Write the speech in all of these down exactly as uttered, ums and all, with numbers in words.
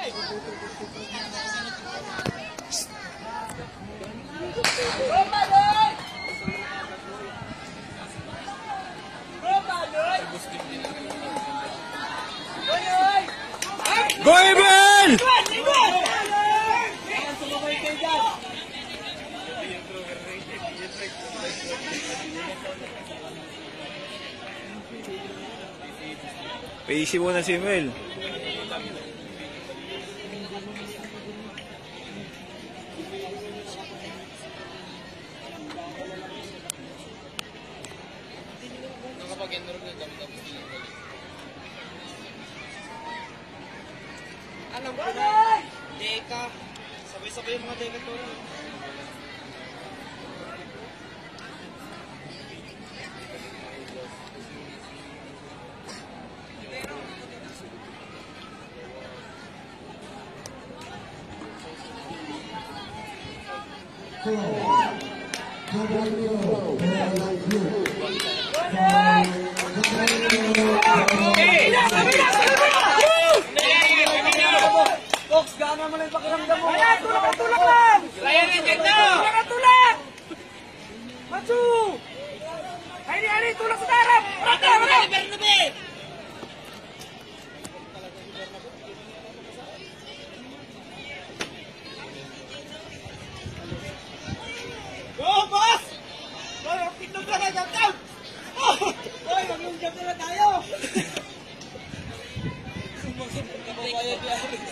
Go, Evan! Paisi muna si Mel. Alam ko na, deka. Sabay-sabay yung mga deka to. Box, gana mo lang yung pakiramdam mo. Ayan, tulak ang tulak lang! Ayan, ayan, tulak ang tulak! Matsu! Ay, ay, ay, tulak sa darap! Rata, rata! Go, boss! Boy, ang pindog na na, jump down! Boy, ang yung jump na tayo! Sumbang-sumbang ka ba kaya di Aris?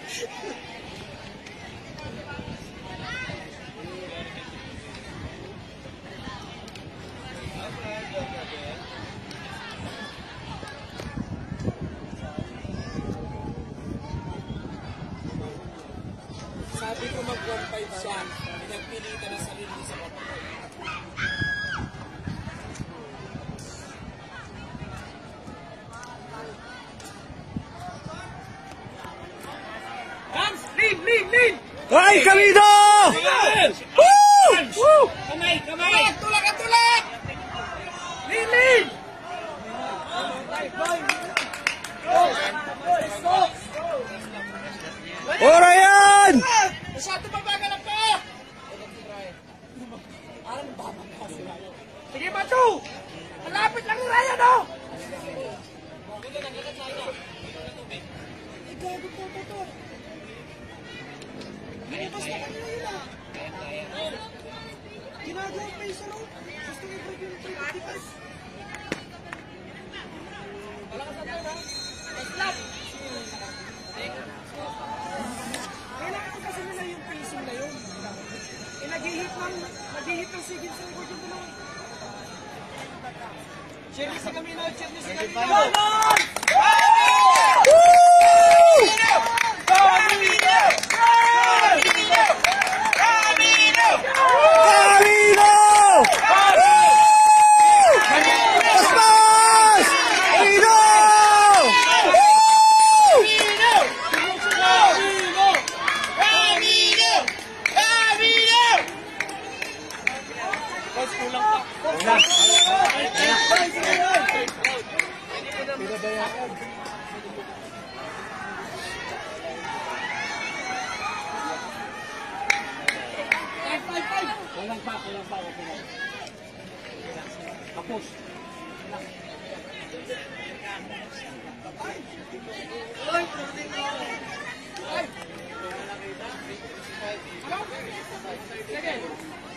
Sabi ko mag one five siya, pinagpilitan ng sarili sa kapatid. Guns! Lean! Lean! Lean! Ay, Camino! Woo! Woo! Kamay! Kamay! Tulak! Tulak! Tulak! Lean! Lean! Ora yan! Masyado mabagal ang pa! Sige, Matu! Malapit lang yung Ryan, no? Ay, gago po, po, po. Ginabas na kanila yun, ah. Ginagawa pa yung sarap. Gusto yung break yung three fifty-five. Malakas na tayo, ha? Slap! Kailangan kasi nila yung pacing na yun. Eh, nag-hit ng, nag-hit ng sigil sa record yung dalawa. Cheer ni si Camino, cheer ni si Camino. Ganon! Woo! Camino! Camino! Camino! Camino! Paspas! Camino! Kulang pa, kulang pa, okay na. Tapos. Ay! Ay! Sige!